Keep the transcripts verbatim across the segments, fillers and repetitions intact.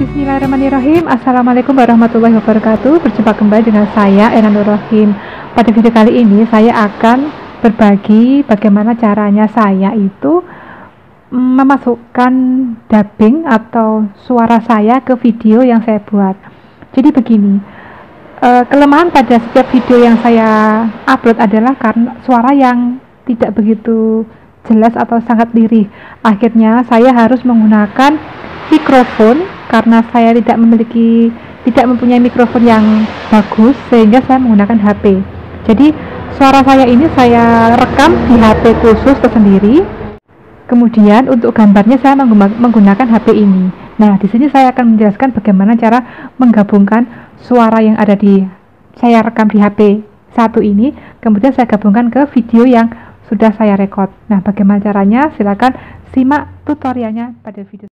Bismillahirrahmanirrahim. Assalamualaikum warahmatullahi wabarakatuh. Berjumpa kembali dengan saya Ena Nurrahim. Pada video kali ini saya akan berbagi bagaimana caranya saya itu memasukkan dubbing atau suara saya ke video yang saya buat. Jadi begini, e, kelemahan pada setiap video yang saya upload adalah karena suara yang tidak begitu jelas atau sangat lirih. Akhirnya saya harus menggunakan mikrofon karena saya tidak memiliki tidak mempunyai mikrofon yang bagus, sehingga saya menggunakan H P. Jadi suara saya ini saya rekam di H P khusus tersendiri. Kemudian untuk gambarnya saya menggunakan H P ini. Nah, di sini saya akan menjelaskan bagaimana cara menggabungkan suara yang ada di saya rekam di H P satu ini, kemudian saya gabungkan ke video yang sudah saya rekod. Nah, bagaimana caranya? Silakan simak tutorialnya pada video.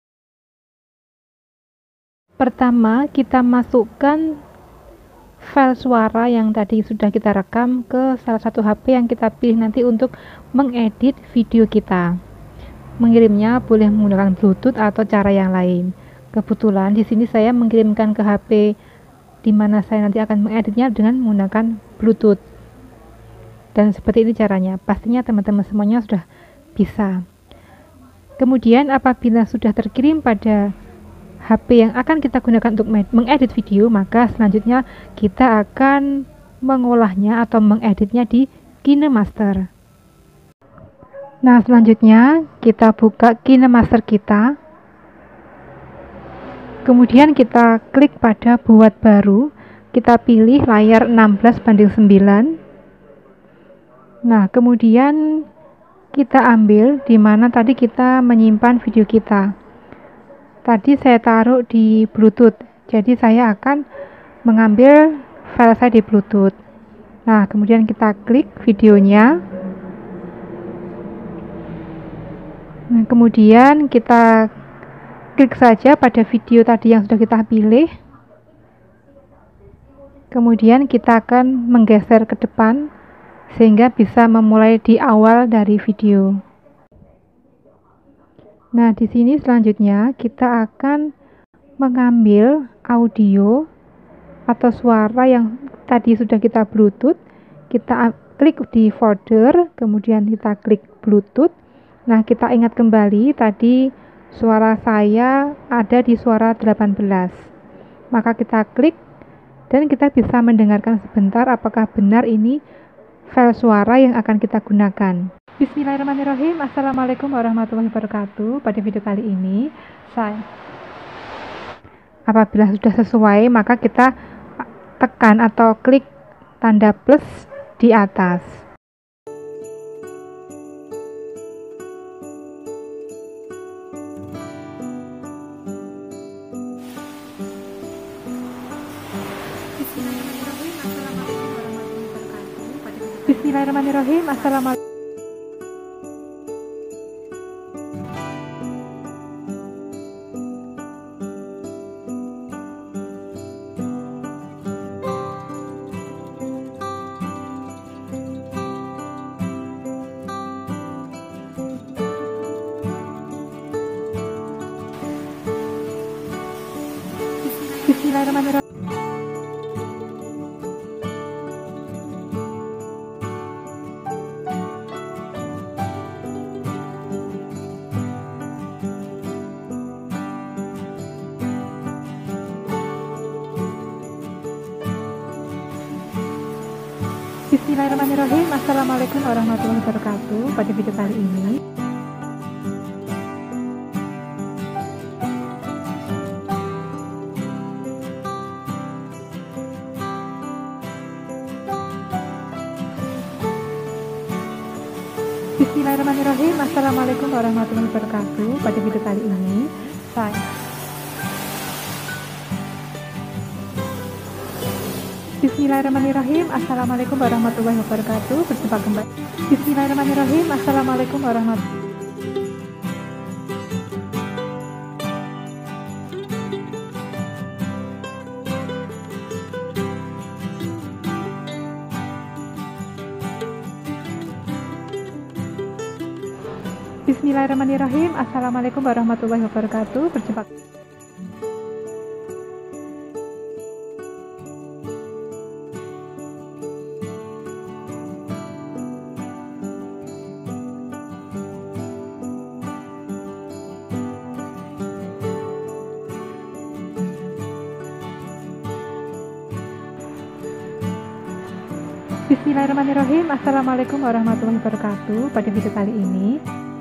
Pertama, kita masukkan file suara yang tadi sudah kita rekam ke salah satu H P yang kita pilih nanti untuk mengedit video kita. Mengirimnya boleh menggunakan Bluetooth atau cara yang lain. Kebetulan di sini saya mengirimkan ke H P di mana saya nanti akan mengeditnya dengan menggunakan Bluetooth. Dan seperti ini caranya. Pastinya teman-teman semuanya sudah bisa. Kemudian apabila sudah terkirim pada H P yang akan kita gunakan untuk mengedit video, maka selanjutnya kita akan mengolahnya atau mengeditnya di KineMaster. Nah, selanjutnya kita buka KineMaster kita. Kemudian kita klik pada buat baru. Kita pilih layar enam belas banding sembilan. Nah, kemudian kita ambil di mana tadi kita menyimpan video kita. Tadi saya taruh di Bluetooth, jadi saya akan mengambil file saya di Bluetooth. Nah, kemudian kita klik videonya. Nah, kemudian kita klik saja pada video tadi yang sudah kita pilih. Kemudian kita akan menggeser ke depan sehingga bisa memulai di awal dari video. Nah, di sini selanjutnya kita akan mengambil audio atau suara yang tadi sudah kita Bluetooth. Kita klik di folder, kemudian kita klik Bluetooth. Nah, kita ingat kembali tadi suara saya ada di suara delapan belas. Maka kita klik dan kita bisa mendengarkan sebentar apakah benar ini file suara yang akan kita gunakan. Bismillahirrahmanirrahim. Assalamualaikum warahmatullahi wabarakatuh. Pada video kali ini saya apabila sudah sesuai, maka kita tekan atau klik tanda plus di atas. Bismillahirrahmanirrahim. Assalamualaikum. Bismillahirrahmanirrahim. Bismillahirrahmanirrahim. Assalamualaikum warahmatullahi wabarakatuh. Pada video kali ini Bismillahirrahmanirrahim. Assalamualaikum warahmatullahi wabarakatuh. Pada video kali ini saya Bismillahirrahmanirrahim. Assalamualaikum warahmatullahi wabarakatuh. Berjumpa kembali. Bismillahirrahmanirrahim. Assalamualaikum warahmatullahi Bismillahirrahmanirrahim. Assalamualaikum warahmatullahi wabarakatuh. Berjumpa. Bismillahirrahmanirrahim. Assalamualaikum warahmatullahi wabarakatuh. Pada video kali ini